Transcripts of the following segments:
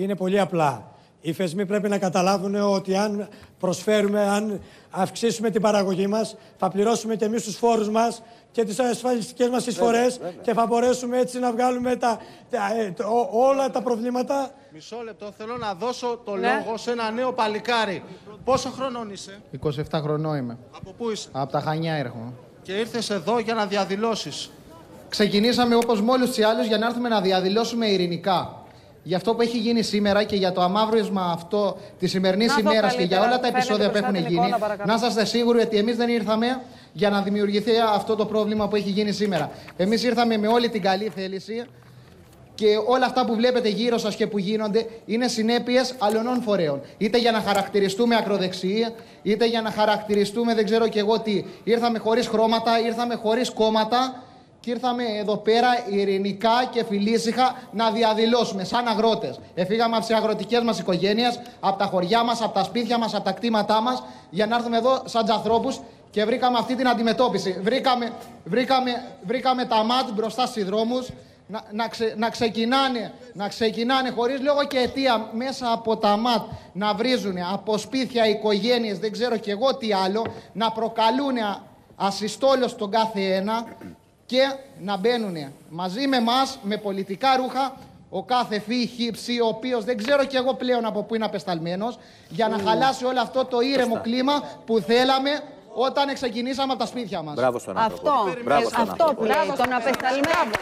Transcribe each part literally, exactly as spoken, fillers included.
είναι πολύ απλά. Οι θεσμοί πρέπει να καταλάβουν ότι αν προσφέρουμε, αν αυξήσουμε την παραγωγή μας, θα πληρώσουμε και εμείς τους φόρους μας και τις ασφαλιστικές μας εισφορές και θα μπορέσουμε έτσι να βγάλουμε τα, τα, τα, ό, όλα τα προβλήματα. Μισό λεπτό, θέλω να δώσω το ναι. λόγο σε ένα νέο παλικάρι. Πόσο χρονών είσαι? είκοσι επτά χρονών είμαι. Από πού είσαι? Από τα Χανιά έρχομαι. Και ήρθες εδώ για να διαδηλώσεις. Ξεκινήσαμε όπως με όλους τους άλλους για να έρθουμε να διαδηλώσουμε ειρηνικά. Για αυτό που έχει γίνει σήμερα και για το αμαύρισμα αυτό τη σημερινή ημέρα και για όλα τα επεισόδια που έχουν γίνει, εικόνα, να είσαστε σίγουροι ότι εμείς δεν ήρθαμε για να δημιουργηθεί αυτό το πρόβλημα που έχει γίνει σήμερα. Εμείς ήρθαμε με όλη την καλή θέληση και όλα αυτά που βλέπετε γύρω σας και που γίνονται είναι συνέπειες αλλωνών φορέων. Είτε για να χαρακτηριστούμε ακροδεξιοί, είτε για να χαρακτηριστούμε δεν ξέρω κι εγώ τι. Ήρθαμε χωρίς χρώματα, ήρθαμε χωρίς κόμματα. Και ήρθαμε εδώ πέρα ειρηνικά και φιλήσυχα να διαδηλώσουμε σαν αγρότες. Εφήγαμε από τις αγροτικές μας οικογένειες, από τα χωριά μας, από τα σπίτια μας, από τα κτήματά μας, για να έρθουμε εδώ σαν ανθρώπους και βρήκαμε αυτή την αντιμετώπιση. Βρήκαμε, βρήκαμε, βρήκαμε τα ΜΑΤ μπροστά στους δρόμους να, να, ξε, να, ξεκινάνε, να ξεκινάνε χωρίς λόγο και αιτία μέσα από τα ΜΑΤ να βρίζουν από σπίτια, οικογένειες, δεν ξέρω κι εγώ τι άλλο, να προκαλούν ασυστόλως τον κάθε ένα. Και να μπαίνουν μαζί με εμάς, με πολιτικά ρούχα, ο κάθε φι, χύψη, ο οποίος δεν ξέρω κι εγώ πλέον από πού είναι απεσταλμένος, για να mm. χαλάσει όλο αυτό το ήρεμο Φωστά. κλίμα που θέλαμε όταν ξεκινήσαμε από τα σπίτια μας. Μπράβο στον άνθρωπο. Αυτό, Μπράβο στον αυτό που λέει, τον απεσταλμένο.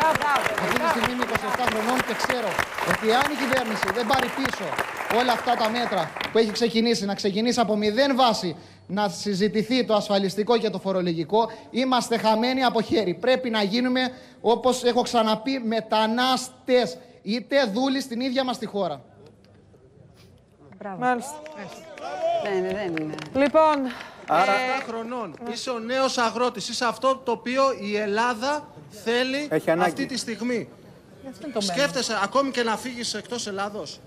Αυτή τη στιγμή είμαι είκοσι επτά χρονών και ξέρω ότι αν η κυβέρνηση δεν πάρει πίσω όλα αυτά τα μέτρα που έχει ξεκινήσει, να ξεκινήσει από μηδέν βάση, να συζητηθεί το ασφαλιστικό και το φορολογικό, είμαστε χαμένοι από χέρι. Πρέπει να γίνουμε, όπως έχω ξαναπεί, μετανάστες, είτε δούλοι στην ίδια μας τη χώρα. Μπράβο. Μάλιστα. Δεν είναι, δεν είναι. Λοιπόν, Άρα, ε... χρονών. Είσαι ο νέος αγρότης. Είσαι αυτό το οποίο η Ελλάδα θέλει αυτή τη στιγμή. Σκέφτεσαι ακόμη και να φύγεις εκτός Ελλάδος?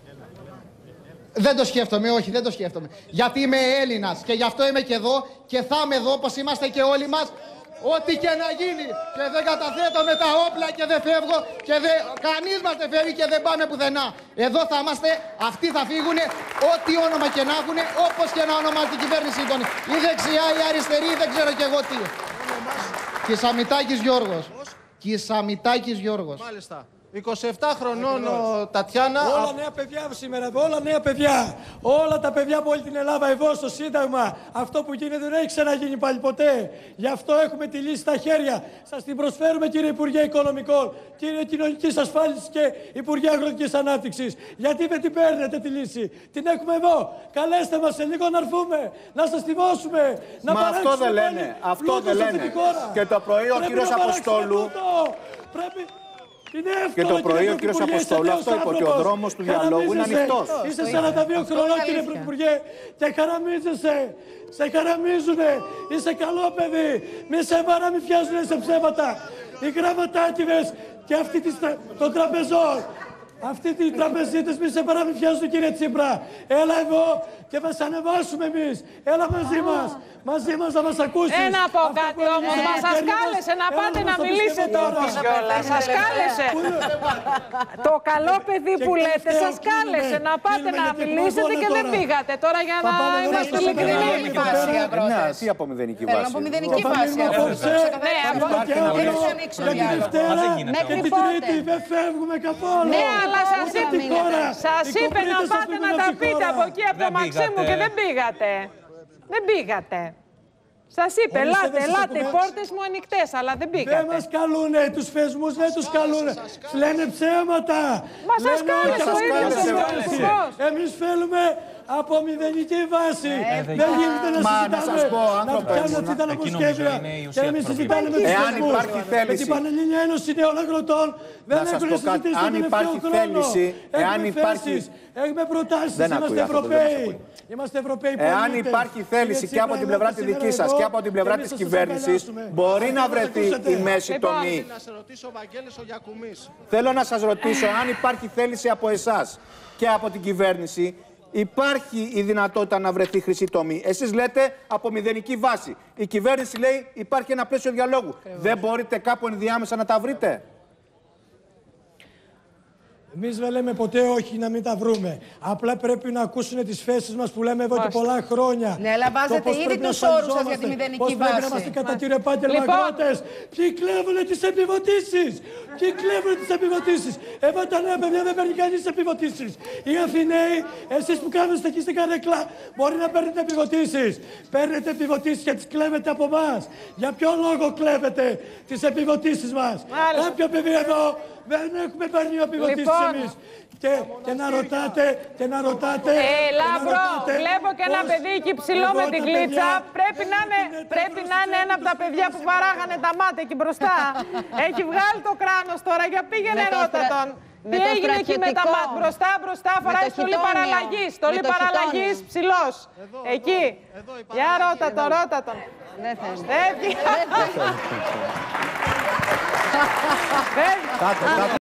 Δεν το σκέφτομαι, όχι, δεν το σκέφτομαι. Γιατί είμαι Έλληνας και γι' αυτό είμαι και εδώ και θα είμαι εδώ όπως είμαστε και όλοι μας. Ό,τι και να γίνει. Και δεν καταθέτω με τα όπλα και δεν φεύγω και δεν... κανείς μας δεν φεύγει και δεν πάμε πουθενά. Εδώ θα είμαστε, αυτοί θα φύγουν, ό,τι όνομα και να έχουν, όπως και να ονομάζει την κυβέρνησή των. Η δεξιά, η αριστερή, δεν ξέρω κι εγώ τι. Κισαμιτάκης Γιώργος. Κισαμιτάκης Γιώργος. Μάλιστα. είκοσι επτά χρονών ο Τατιάνα. Όλα νέα παιδιά σήμερα εδώ, όλα νέα παιδιά. Όλα τα παιδιά από όλη την Ελλάδα εδώ στο Σύνταγμα. Αυτό που γίνεται δεν έχει ξαναγίνει πάλι ποτέ. Γι' αυτό έχουμε τη λύση στα χέρια. Σας την προσφέρουμε, κύριε Υπουργέ Οικονομικών, κύριε Κοινωνικής Ασφάλισης και Υπουργέ Αγροτικής Ανάπτυξης. Γιατί δεν την παίρνετε τη λύση? Την έχουμε εδώ. Καλέστε μας σε λίγο να έρθουμε, να σας τη δώσουμε. Να Μα αυτό δεν λένε. Αυτό δεν λένε. Και το πρωί ο κύριος Αποστόλου. Πρέπει... Και το πρωί ο κύριος Αποστόλου αυτό είπε, ότι ο δρόμος του διαλόγου είναι ανοιχτός. Είσαι σαράντα δύο χρονών, κύριε Πρωθυπουργέ, και χαραμίζεσαι. Σε χαραμίζουνε. Είσαι καλό παιδί. Μη σε παραμυθιάζουνε σε ψέματα. Οι γραμματάκηδες και αυτοί των τραπεζών. Αυτοί οι τραπεζίτες μη σε παραμυθιάζουν, κύριε Τσίπρα. Έλα εδώ και θα σε ανεβάσουμε εμείς. Έλα μαζί μας. Μαζί μας να μας ακούσεις. Ένα από κάτι όμως. Μα σας κάλεσε να πάτε να μιλήσετε τώρα. Σας κάλεσε. Το καλό παιδί που λέτε σας κάλεσε να πάτε να μιλήσετε και δεν πήγατε. Τώρα για να είμαστε ειλικρινείς. Ναι, τι από μηδενική βάση? Θέλω από μηδενική βάση. Ναι, από και την Τρίτη δεν φεύγουμε καθόλου. Ναι, αλλά σας είπε να πάτε να τα πείτε από εκεί από το Μαξίμου και δεν πήγατε. Δεν πήγατε. Σας είπε, ελάτε, ελάτε, οι πόρτες μου ανοιχτές, αλλά δεν πήγατε. Δεν μας καλούνε, τους θεσμούς δεν τους καλούνε. Λένε ψέματα. Μα σας κάλεσε ο ίδιος ο Πρωθυπουργός. Εμείς θέλουμε από μηδενική βάση. Δεν γίνεται να συζητάμε, να πιάνουν αυτή τα νομοσχέδια και εμείς συζητάμε με τους θεσμούς. Με την Πανελλήνια Ένωση Νέων Αγροτών δεν έχουν συζητήσει τον τελευταίο χρόνο. Έχουμε θέσεις, έχουμε προτάσεις, είμαστε Ευρωπαίοι. Είμαστε Ευρωπαίοι πολίτες. Εάν υπάρχει θέληση και από την πλευρά τη δική σας και από την πλευρά της κυβέρνησης, μπορεί να βρεθεί η μέση τομή. Θέλω να σας ρωτήσω, αν υπάρχει θέληση από εσάς και από την κυβέρνηση, υπάρχει η δυνατότητα να βρεθεί χρυσή τομή. Εσείς λέτε από μηδενική βάση. Η κυβέρνηση λέει υπάρχει ένα πλαίσιο διαλόγου. Δεν μπορείτε κάπου ενδιάμεσα να τα βρείτε? Εμείς δεν λέμε ποτέ όχι να μην τα βρούμε. Απλά πρέπει να ακούσουν τις θέσεις μας που λέμε εδώ και πολλά χρόνια. Ναι, αλλά βάζετε ήδη τους όρους σας για τη μηδενική πώς βάση. Πρέπει να είμαστε κατά κύριο επάγγελμα Λοιπόν. αγρότες. Ποιοι κλέβουν τις επιδοτήσεις. Ποιοι κλέβουν τις επιδοτήσεις. Εδώ τα νέα παιδιά δεν παίρνει κανείς επιδοτήσεις. Οι Αθηναίοι, εσείς που κάνετε εκεί στην καρέκλα, μπορεί να παίρνετε επιδοτήσεις. Παίρνετε επιδοτήσεις και τις κλέβετε από εμάς. Για ποιο λόγο κλέβετε τις επιδοτήσεις μας. Κάποιο παιδί εδώ δεν έχουμε πάρει επιδοτήσεις Λοιπόν. εμείς. Και, και να ρωτάτε, και να ρωτάτε. Ε, Λάμπρο, βλέπω και ένα πώς παιδί εκεί ψηλό με την γλίτσα. Πρέπει να είναι, πρέπει να είναι ένα από τα παιδιά που παράγανε τα μάτια εκεί μπροστά. Έχει βγάλει το κράνος τώρα, για πήγαινε ρώτα τον. Τι έγινε εκεί με τα μάτια, μπροστά, μπροστά, φοράει στολή παραλλαγής, στολή παραλλαγής, ψηλός. Εκεί. Για ρώτα τον, ρώτα τον. Δεν θέλει. Φεύγει.